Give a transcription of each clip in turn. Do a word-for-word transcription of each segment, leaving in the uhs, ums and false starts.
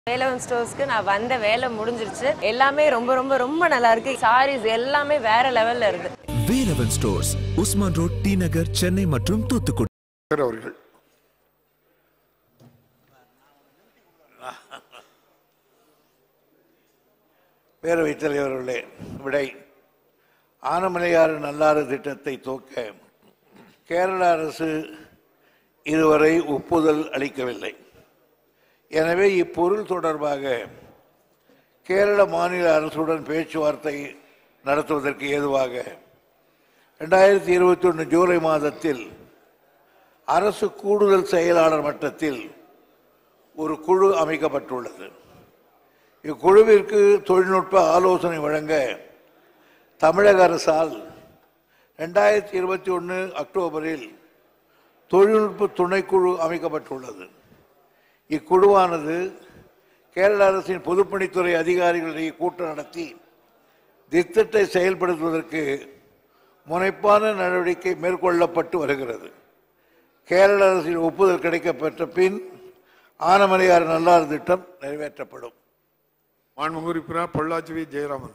Velavan stores-க்கு நான் வந்த வேலை முடிஞ்சிருச்சு. எல்லாமே ரொம்ப ரொம்ப ரொம்ப நல்லா இருக்கு. sarees எல்லாமே வேற லெவல்ல இருக்கு. Velavan stores, Usman Road, T Nagar, Chennai மற்றும் தூத்துக்குடி. அவர்கள் பேரவைத் தலைவர்களே, விடை ஆனமலையாறு நல்லாறு திட்டத்தை துவக்க கேரள அரசு இதுவரை ஒப்புதல் அளிக்கவில்லை. எனவே இப்பொருள் தொடர்பாக கேரள மாநில அரசுடன் பேச்சுவார்த்தை நடத்துவதற்கு ஏதுவாக இரண்டாயிரத்தி இருபத்தி ஒன்று ஜூலை மாதத்தில் அரசு கூடுதல் செயலாளர் மட்டத்தில் ஒரு குழு அமைக்கப்பட்டுள்ளது. இக்குழுவிற்கு தொழில்நுட்ப ஆலோசனை வழங்க தமிழக அரசால் இரண்டாயிரத்தி இருபத்தி ஒன்று அக்டோபரில் தொழில்நுட்ப துணைக்குழு அமைக்கப்பட்டுள்ளது. இக்குழுவானது கேரள அரசின் பொதுப்பணித்துறை அதிகாரிகளிடையே கூட்டம் நடத்தி திட்டத்தை செயல்படுத்துவதற்கு முனைப்பான நடவடிக்கை மேற்கொள்ளப்பட்டு வருகிறது. கேரள அரசின் ஒப்புதல் கிடைக்கப்பெற்ற பின் ஆனமலையாறு நல்லாறு திட்டம் நிறைவேற்றப்படும். மாண்புமிகு உறுப்பினர் பொள்ளாச்சி ஜெயராமன்.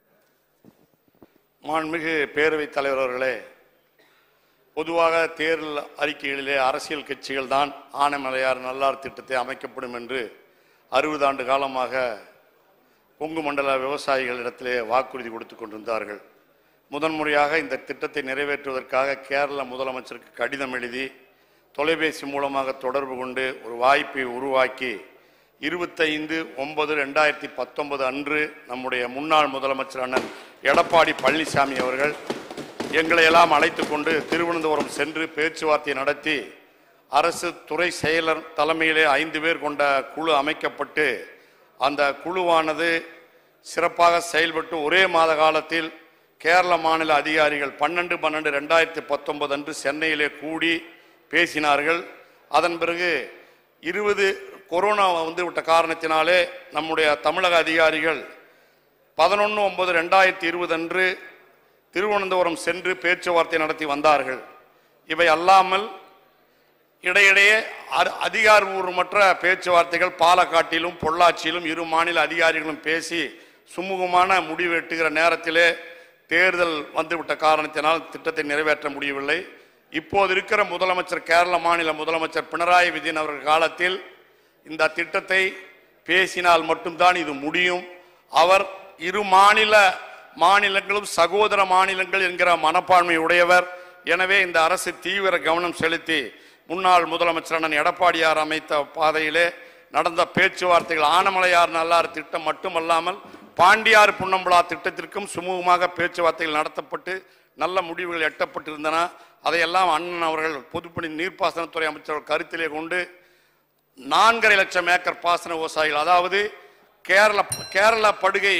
மாண்புமிகு பேரவைத் தலைவர் அவர்களே, பொதுவாக தேர்தல் அறிக்கைகளிலே அரசியல் கட்சிகள் தான் ஆனமலையாறு நல்லாறு திட்டத்தை அமைக்கப்படும் என்று அறுபது ஆண்டு காலமாக கொங்கு மண்டல விவசாயிகளிடத்திலே வாக்குறுதி கொடுத்து கொண்டிருந்தார்கள். முதன்முறையாக இந்த திட்டத்தை நிறைவேற்றுவதற்காக கேரள முதலமைச்சருக்கு கடிதம் எழுதி தொலைபேசி மூலமாக தொடர்பு கொண்டு ஒரு வாய்ப்பை உருவாக்கி இருபத்தைந்து ஒன்பது ரெண்டாயிரத்தி பத்தொன்பது அன்று நம்முடைய முன்னாள் முதலமைச்சர் அண்ணன் எடப்பாடி பழனிசாமி அவர்கள் எங்களை எல்லாம் அழைத்து கொண்டு திருவனந்தபுரம் சென்று பேச்சுவார்த்தை நடத்தி அரசு துறை செயலர் தலைமையிலே ஐந்து பேர் கொண்ட குழு அமைக்கப்பட்டு அந்த குழுவானது சிறப்பாக செயல்பட்டு ஒரே மாத காலத்தில் கேரள மாநில அதிகாரிகள் பன்னெண்டு பன்னெண்டு ரெண்டாயிரத்தி பத்தொன்பது அன்று சென்னையிலே கூடி பேசினார்கள். அதன் பிறகு இருபது கொரோனா வந்து விட்ட காரணத்தினாலே நம்முடைய தமிழக அதிகாரிகள் பதினொன்று ஒன்பது ரெண்டாயிரத்தி இருபது அன்று திருவனந்தபுரம் சென்று பேச்சுவார்த்தை நடத்தி வந்தார்கள். இவை அல்லாமல் இடையிடையே அதிகாரபூர்வமற்ற பேச்சுவார்த்தைகள் பாலக்காட்டிலும் பொள்ளாச்சியிலும் இரு மாநில அதிகாரிகளும் பேசி சுமூகமான முடிவு எட்டுகிற நேரத்திலே தேர்தல் வந்துவிட்ட காரணத்தினால் திட்டத்தை நிறைவேற்ற முடியவில்லை. இப்போது இருக்கிற முதலமைச்சர் கேரள மாநில முதலமைச்சர் பினராயி விஜயன் அவர்கள் காலத்தில் இந்த திட்டத்தை பேசினால் மட்டும்தான் இது முடியும். அவர் இரு மாநில மாநிலங்களும் சகோதர மாநிலங்கள் என்கிற மனப்பான்மை உடையவர். எனவே இந்த அரசு தீவிர கவனம் செலுத்தி முன்னாள் முதலமைச்சர் அண்ணன் எடப்பாடியார் அமைத்த பாதையிலே நடந்த பேச்சுவார்த்தைகள் ஆனமலையார் நல்லாறு திட்டம் மட்டுமல்லாமல் பாண்டியாறு புன்னம்புலா திட்டத்திற்கும் சுமூகமாக பேச்சுவார்த்தைகள் நடத்தப்பட்டு நல்ல முடிவுகள் எட்டப்பட்டிருந்தன. அதையெல்லாம் அண்ணன் அவர்கள் பொதுப்பணி நீர்ப்பாசனத்துறை அமைச்சர் கருத்திலே கொண்டு நான்கரை லட்சம் ஏக்கர் பாசன விவசாயிகள், அதாவது கேரள கேரள படுகை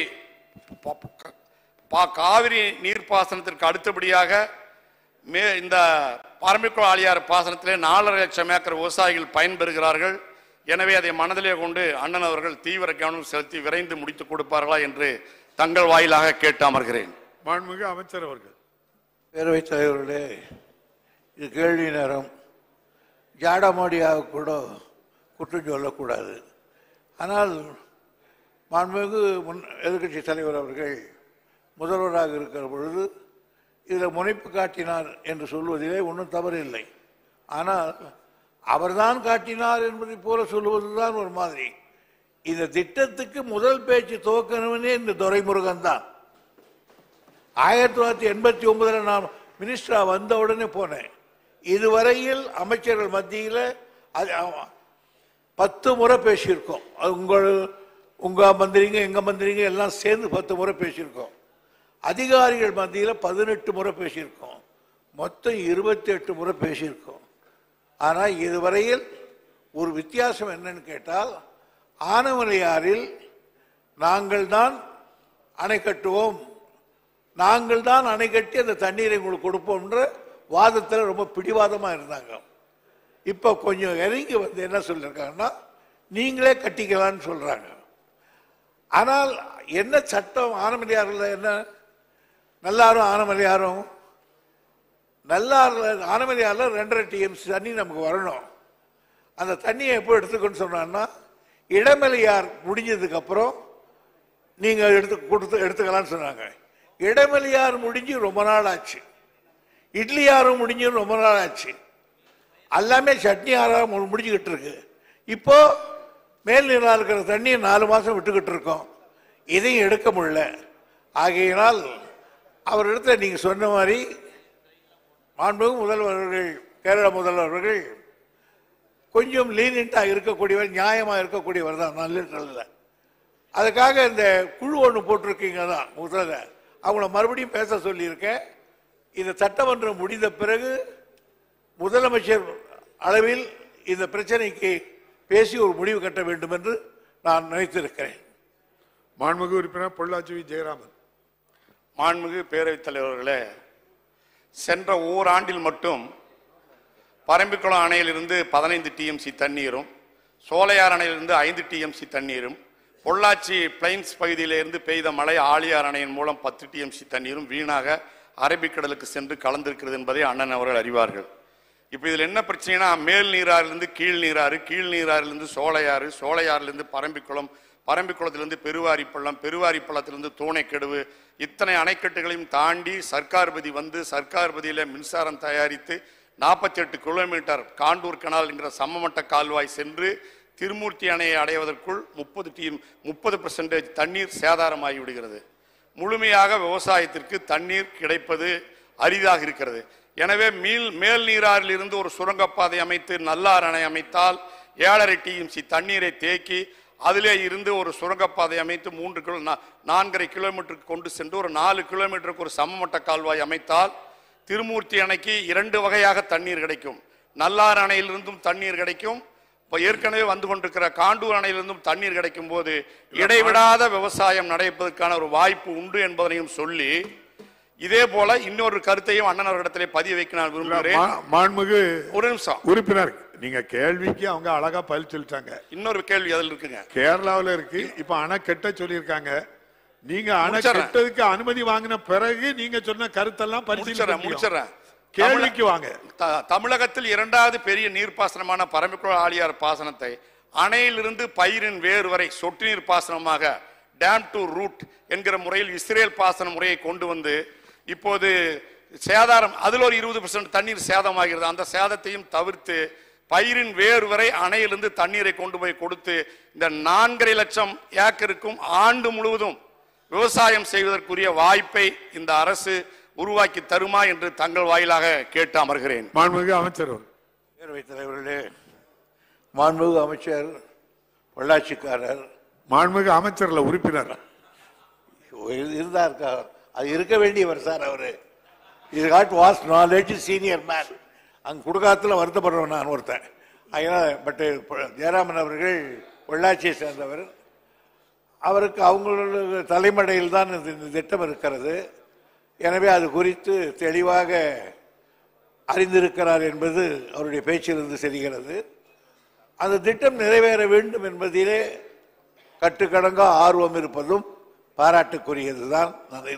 காவிரி நீர்ப்பாசனத்திற்கு அடுத்தபடியாக மே இந்த பரம்பிக்குளம் ஆழியாறு பாசனத்திலே நாலரை லட்சம் ஏக்கர் விவசாயிகள் பயன்பெறுகிறார்கள். எனவே அதை மனதிலே கொண்டு அண்ணன் அவர்கள் தீவிர கவனம் செலுத்தி விரைந்து முடித்துக் கொடுப்பார்களா என்று தங்கள் வாயிலாக கேட்டு அமர்கிறேன். மாண்புமிகு அமைச்சர் அவர்கள். பேரவைத் தலைவர்களே, இது கேள்வி நேரம். ஜாடமோடியாக கூட குற்றம் சொல்லக்கூடாது. ஆனால் மாண்புமிகு முன் எதிர்கட்சி தலைவர் அவர்கள் முதல்வராக இருக்கிற பொழுது இதில் முனைப்பு காட்டினார் என்று சொல்வதிலே ஒன்றும் தவறு இல்லை. ஆனால் அவர்தான் காட்டினார் என்பதை போல சொல்லுவதுதான் ஒரு மாதிரி. இந்த திட்டத்துக்கு முதல் பேச்சு துவக்கணும்னே இந்த துரை முருகன் தான். ஆயிரத்தி தொள்ளாயிரத்தி எண்பத்தி ஒன்பதுல நான் மினிஸ்டரா வந்த உடனே போனேன். இதுவரையில் அமைச்சர்கள் மத்தியில் பத்து முறை பேசியிருக்கோம். உங்கள் உங்க மந்திரிங்க எங்க மந்திரிங்க எல்லாம் சேர்ந்து பத்து முறை பேசியிருக்கோம். அதிகாரிகள் மத்தியில் பதினெட்டு முறை பேசியிருக்கோம். மொத்தம் இருபத்தி எட்டு முறை பேசியிருக்கோம். ஆனால் இதுவரையில் ஒரு வித்தியாசம் என்னன்னு கேட்டால், ஆனமலையாறில் நாங்கள் தான் அணை கட்டுவோம், நாங்கள் தான் அணை கட்டி அந்த தண்ணீரை உங்களுக்கு கொடுப்போம்ன்ற வாதத்தில் ரொம்ப பிடிவாதமாக இருந்தாங்க. இப்போ கொஞ்சம் இறங்கி வந்து என்ன சொல்லியிருக்காங்கன்னா, நீங்களே கட்டிக்கலான்னு சொல்கிறாங்க. ஆனால் என்ன சட்டம் ஆனமலையாறில் என்ன, நல்லாரும் ஆனமலையாரும் நல்லாறு ஆனமலையாறில் ரெண்டரை டிஎம்சி தண்ணி நமக்கு வரணும். அந்த தண்ணியை எப்போ எடுத்துக்கணும்னு சொன்னான்னா, இடமலையார் முடிஞ்சதுக்கு அப்புறம் நீங்க எடுத்து கொடுத்து எடுத்துக்கலாம்னு சொன்னாங்க. இடமலையார் முடிஞ்சு ரொம்ப நாள் ஆச்சு, இட்லியாரும் முடிஞ்சு ரொம்ப நாள் ஆச்சு, எல்லாமே சட்னி ஆறாம் முடிஞ்சுக்கிட்டு இருக்கு. இப்போ மேல் நீராக இருக்கிற தண்ணியை நாலு மாசம் விட்டுக்கிட்டு இருக்கோம், இதையும் எடுக்க முடியல. ஆகையினால் அவரிடத்துல நீங்க சொன்ன மாதிரி மாண்புமிகு முதல்வர்கள், கேரள முதல்வர்கள் கொஞ்சம் லீனியண்டா இருக்கக்கூடியவர், நியாயமா இருக்கக்கூடியவர் தான், நல்ல. அதுக்காக இந்த குழு ஒன்று போட்டிருக்கீங்க தான் முதல்ல, அவங்கள மறுபடியும் பேச சொல்லியிருக்கேன். இந்த சட்டமன்றம் முடிந்த பிறகு முதலமைச்சர் அளவில் இந்த பிரச்சனைக்கு பேசி ஒரு முடிவு கட்ட வேண்டும் என்று நான் நினைத்திருக்கிறேன். மாண்புமிகு உறுப்பினர் பொள்ளாச்சி ஜெயராமன். மாண்புமிகு பேரவைத் தலைவர்களே, சென்ற ஓராண்டில் மட்டும் பரம்பிக்குளம் அணையிலிருந்து பதினைந்து டிஎம்சி தண்ணீரும், சோலையார் அணையிலிருந்து ஐந்து டிஎம்சி தண்ணீரும், பொள்ளாச்சி பிளைன்ஸ் பகுதியிலிருந்து பெய்த மழை ஆழியார் அணையின் மூலம் பத்து டிஎம்சி தண்ணீரும் வீணாக அரபிக்கடலுக்கு சென்று கலந்திருக்கிறது என்பதை அண்ணன் அவர்கள் அறிவார்கள். இப்போ இதில் என்ன பிரச்சனைனா, மேல் நீராறிலிருந்து கீழ் நீராறு, கீழ் நீராறிலிருந்து சோலையாறு, சோலையாறிலிருந்து பரம்பிக்குளம், பரம்பிக்குளத்திலிருந்து பெருவாரிப்பள்ளம், பெருவாரிப்பள்ளத்திலிருந்து தூணைக்கெடுவு, இத்தனை அணைக்கட்டுகளையும் தாண்டி சர்க்கார்பதி வந்து சர்க்கார்பதியில் மின்சாரம் தயாரித்து நாற்பத்தி எட்டு கிலோமீட்டர் காண்டூர் கனால் என்கிற சமமட்ட கால்வாய் சென்று திருமூர்த்தி அணையை அடைவதற்குள் முப்பது டி முப்பது பெர்சன்டேஜ் தண்ணீர் சேதாரமாகி விடுகிறது. முழுமையாக விவசாயத்திற்கு தண்ணீர் கிடைப்பது அரிதாக இருக்கிறது. எனவே மீள் மேல் நீராறில் இருந்து ஒரு சுரங்கப்பாதை அமைத்து நல்லார் அணை அமைத்தால் ஏழரை டிஎம்சி தண்ணீரை தேக்கி அதிலே இருந்து ஒரு சுரங்கப்பாதை அமைத்து மூன்று கிலோ நான்கரை கிலோமீட்டருக்கு கொண்டு சென்று ஒரு நாலு கிலோமீட்டருக்கு ஒரு சமமட்ட கால்வாய் அமைத்தால் திருமூர்த்தி அணைக்கு இரண்டு வகையாக தண்ணீர் கிடைக்கும். நல்லார் அணையிலிருந்தும் தண்ணீர் கிடைக்கும், இப்போ ஏற்கனவே வந்து கொண்டிருக்கிற காண்டூர் அணையிலிருந்தும் தண்ணீர் கிடைக்கும் போது இடைவிடாத விவசாயம் நடைபெறுவதற்கான ஒரு வாய்ப்பு உண்டு என்பதையும் சொல்லி, இதே போல இன்னொரு கருத்தையும் அண்ணன் அவர்களிடத்திலே பதிய வைக்க நான் விரும்புகிறேன். மாண்புமிகு ஒரு நிமிஷம் உறுப்பினர், நீங்க கேள்விக்கு அவங்க அழகா பதில் சொல்லிட்டாங்க. இன்னொரு கேள்வி அதில் இருக்குங்க. கேரளாவில் இருக்கு, இப்ப அணை கெட்ட சொல்லியிருக்காங்க. நீங்க அணை கெட்டதுக்கு அனுமதி வாங்கின பிறகு நீங்க சொன்ன கருத்தெல்லாம் முடிச்சிடறேன். கேள்விக்கு வாங்க. தமிழகத்தில் இரண்டாவது பெரிய நீர்ப்பாசனமான பரம்பிக்குளம் ஆழியார் பாசனத்தை அணையிலிருந்து பயிரின் வேர் வரை சொட்டு நீர் பாசனமாக டேம் டு ரூட் என்கிற முறையில் இஸ்ரேல் பாசன முறையை கொண்டு வந்து இப்போது சேதாரம் அதில் ஒரு இருபது பெர்சன்ட் தண்ணீர் சேதமாகிறது. அந்த சேதத்தையும் தவிர்த்து பயிரின் வேர் வரை அணையிலிருந்து தண்ணீரை கொண்டு போய் கொடுத்து இந்த நான்கரை லட்சம் ஏக்கருக்கும் ஆண்டு முழுவதும் விவசாயம் செய்வதற்குரிய வாய்ப்பை இந்த அரசு உருவாக்கி தருமா என்று தங்கள் வாயிலாக கேட்டு அமர்கிறேன். மாண்புமிகு அமைச்சர். பேரவைத் தலைவர்களே, மாண்புமிகு அமைச்சர் பொள்ளாச்சிக்காரர், மாண்புமிகு அமைச்சர்ல உறுப்பினர் இருந்தா இருக்கா, அது இருக்க வேண்டியவர் சார். அவரு இது God was knowledge senior man. அங்க குடுக்காத்துல வருத்தப்படுறவன் நான் ஒருத்தன். அதனால பட் ஜெயராமன் அவர்கள் பொள்ளாச்சியை சேர்ந்தவர். அவருக்கு அவங்களோட தலைமடையில் தான் இந்த திட்டம் இருக்கிறது. எனவே அது குறித்து தெளிவாக அறிந்திருக்கிறார் என்பது அவருடைய பேச்சிலிருந்து தெரிகிறது. அந்த திட்டம் நிறைவேற வேண்டும் என்பதிலே கட்டுக்கடங்க ஆர்வம் இருப்பதும் பாராட்டுக்குரியதுதான்.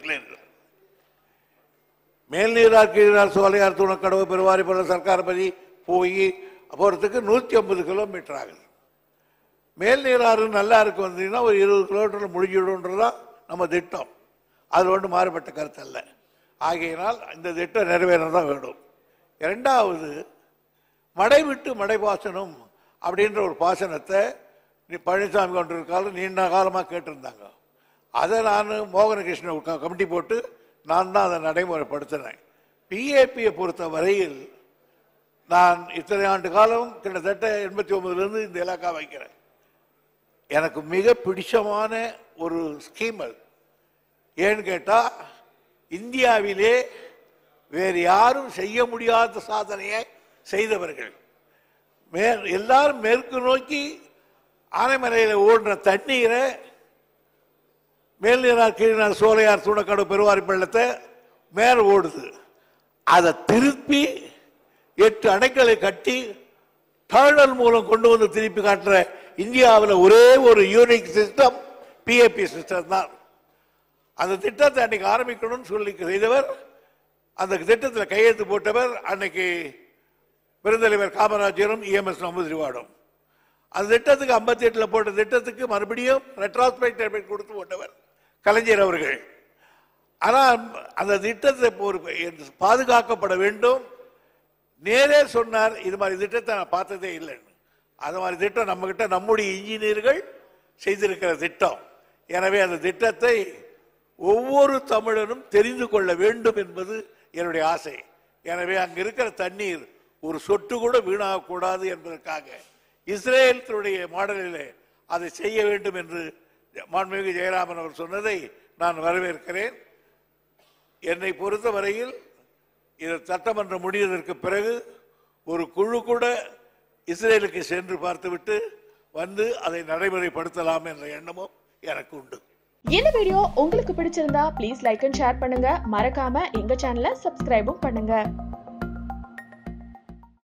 மேல் நீரார் கீழார் சோலையார் தூணக்கடவு பெருவாரிப்பள்ளம் சர்க்கார்பதி போய் போறதுக்கு நூத்தி ஐம்பது கிலோமீட்டர் ஆகுது. மேல் நீராறு நல்லா இருக்கு வந்தீங்கன்னா ஒரு இருபது கிலோமீட்டர் முடிஞ்சிடும்ன்றதுதான் நம்ம திட்டம். அது ஒன்று மாறுபட்ட கருத்து அல்ல. ஆகையினால் இந்த திட்டம் நிறைவேறதான் வேண்டும். இரண்டாவது, மடை விட்டு மடை பாசனம் அப்படின்ற ஒரு பாசனத்தை பழனிசாமி கொண்டிருக்காலும் நீண்ட காலமாக கேட்டிருந்தாங்க. அதை நான் மோகனகிருஷ்ணன் கமிட்டி போட்டு நான் தான் அதை நடைமுறைப்படுத்தினேன். பிஏபியை பொறுத்த வரையில் நான் இத்தனை ஆண்டு காலம் கிட்டத்தட்ட எண்பத்தி ஒன்பதுலேருந்து இந்த இலாக்கா வைக்கிறேன். எனக்கு மிக பிடிச்சமான ஒரு ஸ்கீம் அது. ஏன்னு கேட்டால், இந்தியாவிலே வேறு யாரும் செய்ய முடியாத சாதனையை செய்தவர்கள். மே எல்லாரும் மேற்கு நோக்கி ஆனைமலையில் ஓடுற தண்ணீரை மேல்நீரார் கீழ்நார் சோலையார் தூணக்காடு பெருவாரிப்பள்ளத்தை மேலே ஓடுது. அதை திருப்பி எட்டு அணைக்களை கட்டி டர்னல் மூலம் கொண்டு வந்து திருப்பி காட்டுற இந்தியாவில் ஒரே ஒரு யூனிக் சிஸ்டம் பிஏபி சிஸ்டம் தான். அந்த திட்டத்தை அன்னைக்கு ஆரம்பிக்கணும்னு சொல்லி செய்தவர், அந்த திட்டத்தில் கையெழுத்து போட்டவர் அன்னைக்கு பெருந்தலைவர் காமராஜரும் இஎம்எஸ் நம்பூதிரிவாடும். அந்த திட்டத்துக்கு ஐம்பத்தி எட்டுல போட்ட திட்டத்துக்கு மறுபடியும் ரெட்ராஸ்பெக்ட் கொடுத்து போட்டவர் கலைஞர் அவர்கள். ஆனால் அந்த திட்டத்தை பாதுகாக்கப்பட வேண்டும். நேரே சொன்னார், இது மாதிரி திட்டத்தை நான் பார்த்ததே இல்லைன்னு. அது மாதிரி திட்டம் நம்ம கிட்ட நம்முடைய இன்ஜினியர்கள் செய்திருக்கிற திட்டம். எனவே அந்த திட்டத்தை ஒவ்வொரு தமிழனும் தெரிந்து கொள்ள வேண்டும் என்பது என்னுடைய ஆசை. எனவே அங்க இருக்கிற தண்ணீர் ஒரு சொட்டு கூட வீணாகக்கூடாது என்பதற்காக இஸ்ரேலுடைய மாடலிலே அதை செய்ய வேண்டும் என்று மாண்புமிகு ஜெயராமன் அவர் சொன்னதை நான் வரவேற்கிறேன். என்னை பொறுத்த வரையில் இது சட்டமன்றம் முடிவதற்கு பிறகு ஒரு குழு கூட இஸ்ரேலுக்கு சென்று பார்த்துவிட்டு வந்து அதை நடைமுறைப்படுத்தலாம் என்ற எண்ணமும் எனக்கு உண்டு. இந்த வீடியோ உங்களுக்கு பிடிச்சிருந்தா ப்ளீஸ் லைக் அண்ட் ஷேர் பண்ணுங்க. மறக்காம எங்க சேனலை சப்ஸ்கிரைபும் பண்ணுங்க.